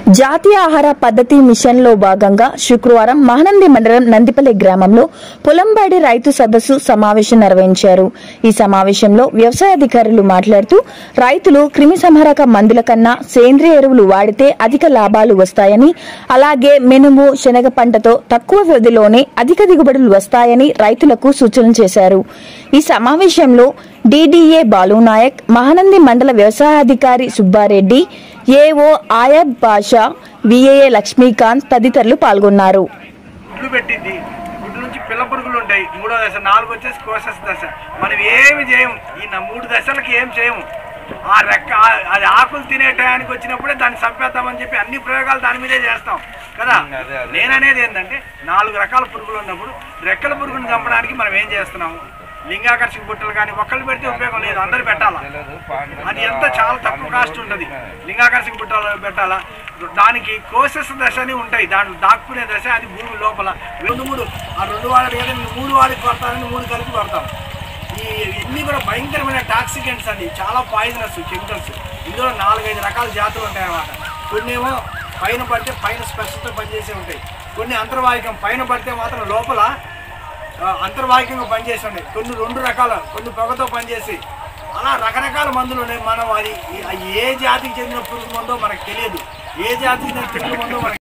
జాతీయ ఆహార పద్ధతి మిషన్లో భాగంగా శుక్రవారం మహానంది మండలం నందిపల్లి గ్రామంలో పొలంబాడి రైతు సదస్సు సమావేశం నిర్వహించారు. ఈ సమావేశంలో వ్యవసాయ అధికారులు మాట్లాడుతూ రైతులు క్రిమిసంహారక మందుల కన్నా సేంద్రియ ఎరువులు వాడితే అధిక లాభాలు వస్తాయని, అలాగే మినుము, శనగ పంటతో తక్కువ వ్యవధిలోనే అధిక దిగుబడులు వస్తాయని రైతులకు సూచనలు చేశారు. ఈ సమావేశంలో డీడీఏ బాలునాయక్, మహానంది మండల వ్యవసాయాధికారి సుబ్బారెడ్డి, ఏఓ ఆయబ్ బాషా, విఏఏ లక్ష్మీకాంత్ తదితరులు పాల్గొన్నారు. గుడ్లు పెట్టింది, గుడ్డు నుంచి పిల్ల పురుగులు ఉంటాయి. 3వ దశ, 4 వచ్చేసి కోసెస్ దశ. మనం ఏమి చేయము, ఈ 3 దశలకి ఏం చేయము. ఆ రెక్క అది ఆకులు తినే టయానికి వచ్చినప్పుడే దాన్ని చంపేద్దామని చెప్పి అన్ని ప్రయోగాలు దాని మీదే చేస్తాం కదా. నేననేది ఏంటంటే 4 రకాల పురుగులు ఉన్నప్పుడు రెక్కల పురుగుని చంపడానికి మనం ఏం చేస్తున్నాము? లింగాకర్షక బుట్టలు కానీ ఒక్కళ్ళు పెడితే ఉపయోగం లేదు, అందరు పెట్టాలా. అది ఎంత చాలా తక్కువ కాస్ట్ ఉంటుంది. లింగాకర్షక బుట్టలు పెట్టాలా. దానికి కోసెస్ దశ అని ఉంటాయి, దాంట్లో దాక్కునే దశ. అది భూమి లోపల 2 ఆ 2 వాడలు ఏదైనా 3 వాడికి కొడతారని 3 కలిపి కొడతాం. ఇవన్నీ కూడా భయంకరమైన టాక్సికెంట్స్ అండి, చాలా పాయిజనస్ కెమికల్స్. ఇందులో 4-5 రకాల జాతులు ఉంటాయి అన్నమాట. కొన్ని ఏమో పైన పడితే పైన స్పెషల్తో పనిచేసే ఉంటాయి, కొన్ని అంతర్వాహికం పైన పడితే మాత్రం లోపల అంతర్వాహికంగా పనిచేసి ఉన్నాయి, కొన్ని 2 రకాల, కొన్ని పొగతో పనిచేసి, అలా రకరకాల మందులు ఉన్నాయి. మనం అది ఏ జాతికి చెందిన పురుగు మందో మనకు తెలియదు, ఏ జాతికి చెందిన పురుగు మందో మనకు